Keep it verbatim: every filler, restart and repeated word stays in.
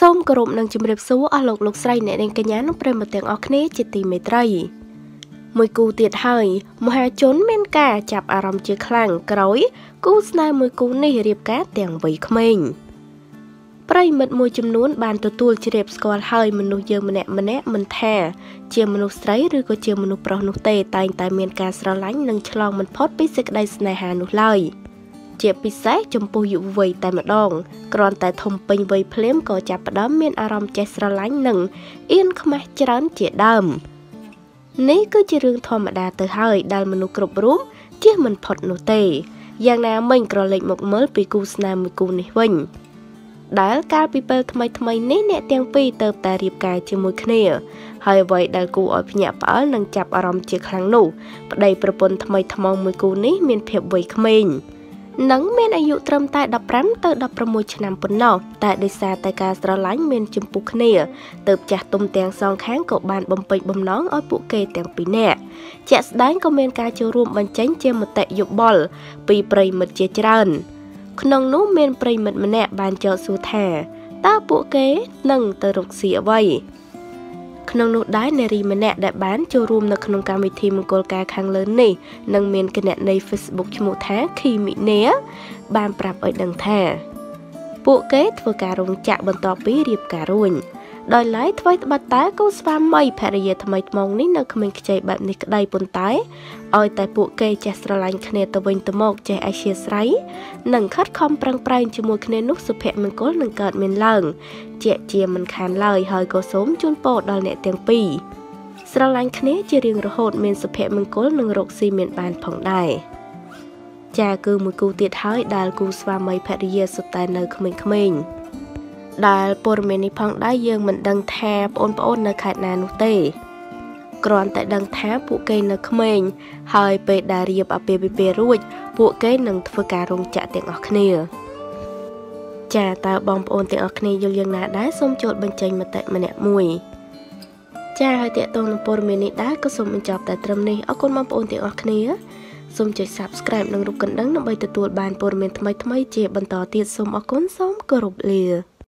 សូមគោរពនឹងជម្រាបសួរអស់លោកលោកស្រីអ្នកនាងកញ្ញានិងប្រិយមិត្តទាំងអស់គ្នាជាទីមេត្រីមួយគូទៀតហើយមហាជនមានការចាប់អារម្មណ៍ជាខ្លាំងក្រោយគូស្នេហ៍មួយគូនេះរៀបការទាំងវ័យក្មេងប្រិយមិត្តមួយចំនួនបានទទួលជ្រាបស្គាល់ហើយមនុស្សយើងម្នាក់ម្នាក់មិនថាជាមនុស្សស្រីឬក៏ជាមនុស្សប្រុសនោះទេតែងតែមានការស្រឡាញ់និងឆ្លងមិនផុតពីសេចក្តីស្នេហានោះឡើយជាពិសេសចំពោះយុវវ័យតែម្ដងគ្រាន់តែធំពេញវ័យភ្លាមក៏ចាប់ផ្ដើមមានអារម្មណ៍ចេះស្រឡាញ់និងអៀនខ្មាស់ច្រើនជាដើមនេះគឺជារឿងធម្មតាទៅហើយដែលមនុស្សគ្រប់រូបជៀសមិនផុតនោះទេយ៉ាងណាមិញក្រឡេកមកមើលពីគូស្នេហ៍មួយគូនេះវិញដែលកាលពីពេលថ្មីថ្មីនេះអ្នកទាំងពីរទៅតែរៀបការជាមួយគ្នាហើយអ្វីដែលគូឲ្យភ្ញាក់ផ្អើលនិងចាប់អារម្មណ៍ជាខ្លាំងនោះប្តីប្រពន្ធថ្មីថ្មោងមួយគូនេះមានភាពវ័យក្មេងនិងមានអាយុត្រឹមតែដប់ប្រាំទៅដប់ប្រាំមួយឆ្នាំប៉ុណ្ណោះតែដោយសារតែការស្រឡាញ់មានចំពោះគ្នាទើបចាស់ទុំទាំងសងខាងក៏បានបំពេញបំណងឲ្យពួកគេទាំងពីរនាក់ជាក់ស្ដែងក៏មានការចូលរួមបញ្ចេញជាមតិយោបល់ពីប្រិយមិត្តជាច្រើនក្នុងនោះមានប្រិយមិត្តម្នាក់បានចោទសួរថាតើពួកគេនឹងទៅរកស៊ីអ្វីក្នុងនោះដែរនារីម្នាក់ដែលបានចូលរួមនៅក្នុងកម្មវិធីមង្គលការខាងលើនេះនឹងមានគណនី Facebook ឈ្មោះថា Khimine បានប្រាប់ឲ្យដឹងថាពួកគេធ្វើការរោងចក្របន្ទាប់ពីរៀបការរួញដោយឡែកថ្មីត្បិតតែគូស្វាមីភរិយាថ្មីថ្មោងនេះនៅក្មេងខ្ចីបែបនេះក្តីប៉ុន្តែឲ្យតែពួកគេចេះស្រឡាញ់គ្នាទៅវិញទៅមកចេះអធ្យាស្រ័យនិងខិតខំប្រឹងប្រែងជាមួយគ្នានោះសុភមង្គលនឹងកើតមានឡើងជាជាមិនខានឡើយហើយក៏សូមជូនពរដល់អ្នកទាំងពីរស្រឡាញ់គ្នាជារៀងរហូតមានសុភមង្គលនិងរកស៊ីមានបានផងដែរចាគឺមួយគូទៀតហើយដែលគូស្វាមីភរិយាសុទ្ធតែនៅក្មេងៗដែលព័ត៌មាននេះផងដែរយើងមិនដឹងថាបងប្អូននៅខេត្តណានោះទេគ្រាន់តែដឹងថាពួកគេនៅក្មេងហើយពេលដែលរៀបអាពាហ៍ពិពាហ៍រួចពួកគេនឹងធ្វើការរោងចក្រទាំងអស់គ្នាចាតើបងប្អូនទាំងអស់គ្នាយល់យ៉ាងណាដែរសូមចូលបញ្ចេញមតិម្នាក់មួយចាហើយតេតងនឹងព័ត៌មាននេះដែរក៏សូមបញ្ចប់តែត្រឹមនេះអរគុណបងប្អូនទាំងអស់គ្នាសូមចុច Subscribe និងរូបកណ្ដឹងដើម្បីទទួលបានព័ត៌មានថ្មីៗជាបន្តទៀតសូមអរគុណសូមគោរពលា